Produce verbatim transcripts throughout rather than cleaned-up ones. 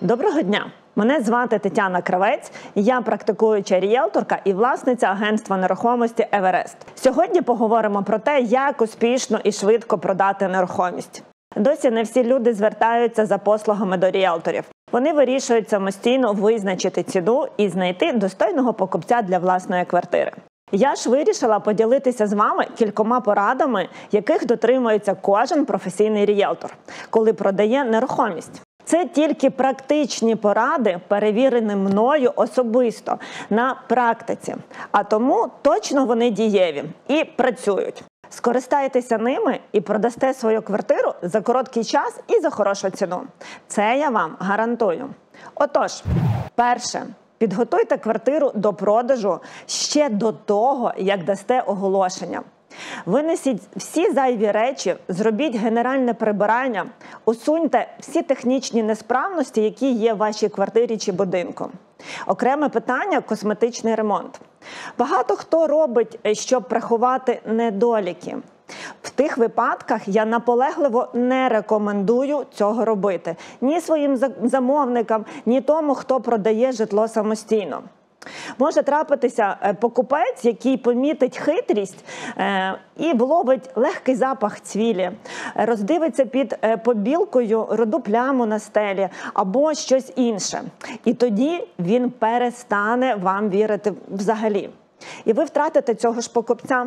Доброго дня! Мене звати Тетяна Кравець, я практикуюча ріелторка і власниця агентства нерухомості «Еверест». Сьогодні поговоримо про те, як успішно і швидко продати нерухомість. Досі не всі люди звертаються за послугами до ріелторів. Вони вирішують самостійно визначити ціну і знайти достойного покупця для власної квартири. Я ж вирішила поділитися з вами кількома порадами, яких дотримується кожен професійний ріелтор, коли продає нерухомість. Це тільки практичні поради, перевірені мною особисто на практиці, а тому точно вони дієві і працюють. Скористайтеся ними і продасте свою квартиру за короткий час і за хорошу ціну. Це я вам гарантую. Отож, перше. Підготуйте квартиру до продажу ще до того, як дасте оголошення. Винесіть всі зайві речі, зробіть генеральне прибирання, усуньте всі технічні несправності, які є в вашій квартирі чи будинку. Окреме питання – косметичний ремонт. Багато хто робить, щоб приховати недоліки. В тих випадках я наполегливо не рекомендую цього робити. Ні своїм замовникам, ні тому, хто продає житло самостійно. Може трапитися покупець, який помітить хитрість е, і вловить легкий запах цвілі, роздивиться під е, побілкою руду пляму на стелі або щось інше. І тоді він перестане вам вірити взагалі. І ви втратите цього ж покупця.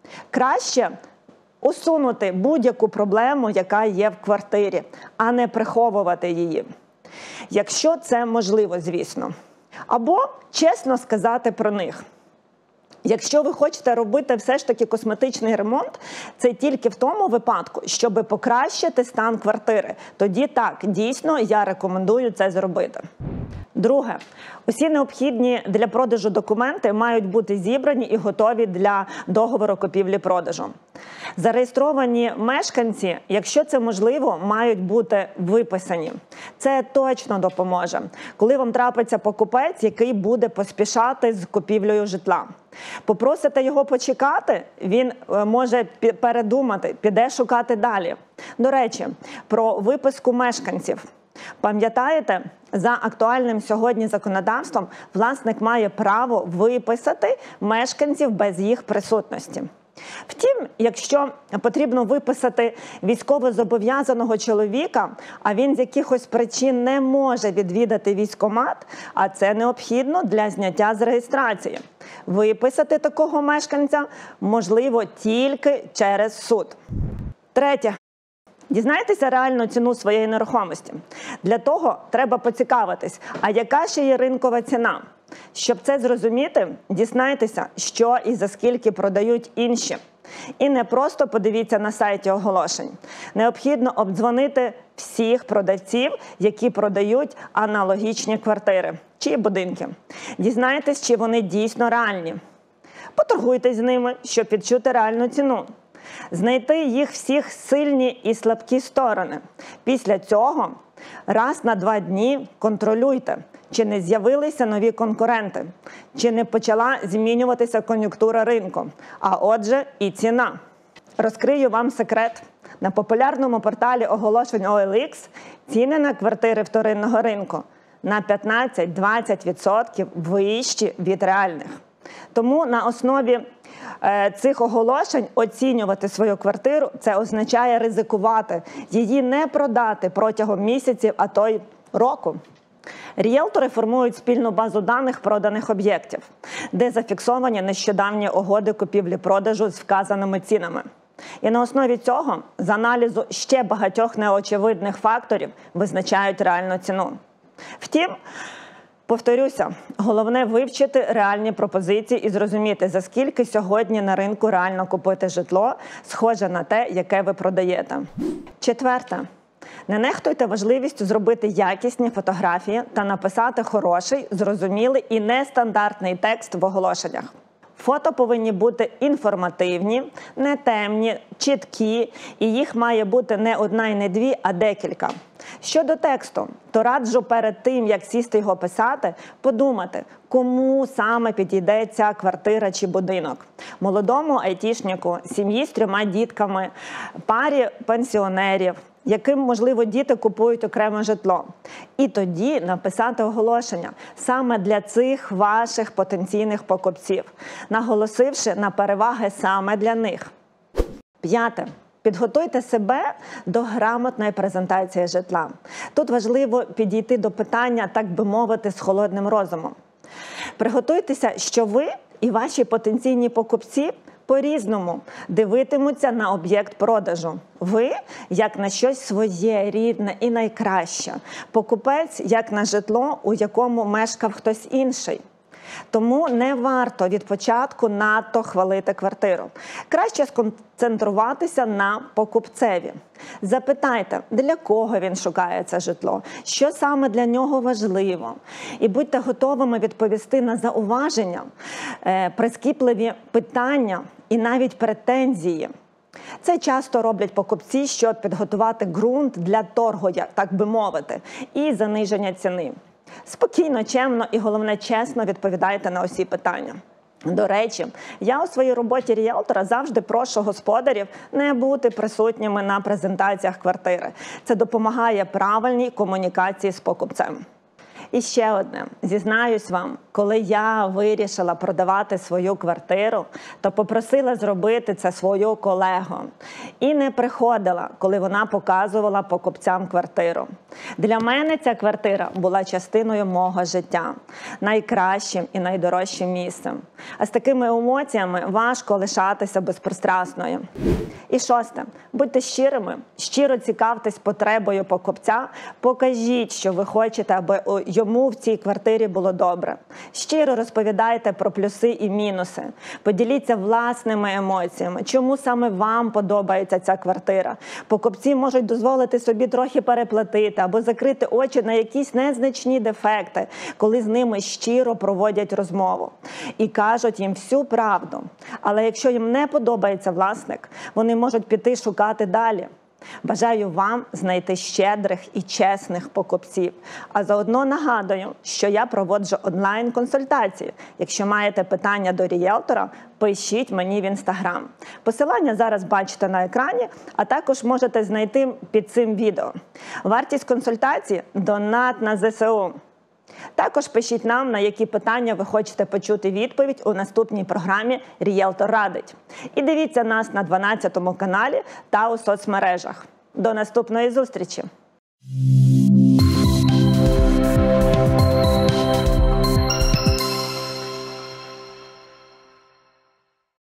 Краще усунути будь-яку проблему, яка є в квартирі, а не приховувати її. Якщо це можливо, звісно. Або чесно сказати про них. Якщо ви хочете робити все ж таки косметичний ремонт, це тільки в тому випадку, щоб покращити стан квартири. Тоді так, дійсно, я рекомендую це зробити. Друге. Усі необхідні для продажу документи мають бути зібрані і готові для договору купівлі-продажу. Зареєстровані мешканці, якщо це можливо, мають бути виписані. Це точно допоможе, коли вам трапиться покупець, який буде поспішати з купівлею житла. Попросите його почекати, він може передумати, піде шукати далі. До речі, про виписку мешканців. Пам'ятаєте, за актуальним сьогодні законодавством власник має право виписати мешканців без їх присутності. Втім, якщо потрібно виписати військовозобов'язаного чоловіка, а він з якихось причин не може відвідати військкомат, а це необхідно для зняття з реєстрації. Виписати такого мешканця можливо тільки через суд. Третє. Дізнайтеся реальну ціну своєї нерухомості. Для того треба поцікавитись, а яка ще є ринкова ціна? Щоб це зрозуміти, дізнайтеся, що і за скільки продають інші. І не просто подивіться на сайті оголошень. Необхідно обдзвонити всіх продавців, які продають аналогічні квартири чи будинки. Дізнайтесь, чи вони дійсно реальні. Поторгуйтесь з ними, щоб відчути реальну ціну. Знайти їх всіх сильні і слабкі сторони. Після цього раз на два дні контролюйте, чи не з'явилися нові конкуренти, чи не почала змінюватися кон'юнктура ринку, а отже і ціна. Розкрию вам секрет. На популярному порталі оголошень о ел ікс ціни на квартири вторинного ринку на п'ятнадцять-двадцять відсотків вищі від реальних. Тому на основі е, цих оголошень оцінювати свою квартиру – це означає ризикувати, її не продати протягом місяців, а то й року. Ріелтори формують спільну базу даних проданих об'єктів, де зафіксовані нещодавні угоди купівлі-продажу з вказаними цінами. І на основі цього, з аналізу ще багатьох неочевидних факторів, визначають реальну ціну. Втім, повторюся, головне вивчити реальні пропозиції і зрозуміти, за скільки сьогодні на ринку реально купити житло, схоже на те, яке ви продаєте. Четверте. Не нехтуйте важливістю зробити якісні фотографії та написати хороший, зрозумілий і нестандартний текст в оголошеннях. Фото повинні бути інформативні, не темні, чіткі, і їх має бути не одна і не дві, а декілька. Щодо тексту, то раджу перед тим, як сісти його писати, подумати, кому саме підійде ця квартира чи будинок. Молодому айтішнику, сім'ї з трьома дітками, парі пенсіонерів, яким, можливо, діти купують окреме житло. І тоді написати оголошення саме для цих ваших потенційних покупців, наголосивши на переваги саме для них. П'яте. Підготуйте себе до грамотної презентації житла. Тут важливо підійти до питання, так би мовити, з холодним розумом. Приготуйтеся, що ви і ваші потенційні покупці по-різному дивитимуться на об'єкт продажу. Ви – як на щось своє, рідне і найкраще. Покупець – як на житло, у якому мешкав хтось інший. Тому не варто від початку надто хвалити квартиру. Краще сконцентруватися на покупцеві. Запитайте, для кого він шукає це житло, що саме для нього важливо. І будьте готовими відповісти на зауваження, прискіпливі питання і навіть претензії. Це часто роблять покупці, щоб підготувати ґрунт для торгу, так би мовити, і заниження ціни. Спокійно, чемно і, головне, чесно відповідайте на усі питання. До речі, я у своїй роботі ріелтора завжди прошу господарів не бути присутніми на презентаціях квартири. Це допомагає правильній комунікації з покупцем. І ще одне. Зізнаюсь вам, коли я вирішила продавати свою квартиру, то попросила зробити це свою колегу. І не приходила, коли вона показувала покупцям квартиру. Для мене ця квартира була частиною мого життя. Найкращим і найдорожчим місцем. А з такими емоціями важко лишатися безпристрасною. І шосте. Будьте щирими, щиро цікавтесь потребою покупця, покажіть, що ви хочете, аби йому в цій квартирі було добре. Щиро розповідайте про плюси і мінуси. Поділіться власними емоціями, чому саме вам подобається ця квартира. Покупці можуть дозволити собі трохи переплатити або закрити очі на якісь незначні дефекти, коли з ними щиро проводять розмову. І кажуть їм всю правду. Але якщо їм не подобається власник, вони можуть піти шукати далі. Бажаю вам знайти щедрих і чесних покупців. А заодно нагадую, що я проводжу онлайн-консультації. Якщо маєте питання до ріелтора, пишіть мені в інстаграм. Посилання зараз бачите на екрані, а також можете знайти під цим відео. Вартість консультації – донат на зе се у. Також пишіть нам, на які питання ви хочете почути відповідь у наступній програмі «Ріелтор радить». І дивіться нас на дванадцятому каналі та у соцмережах. До наступної зустрічі!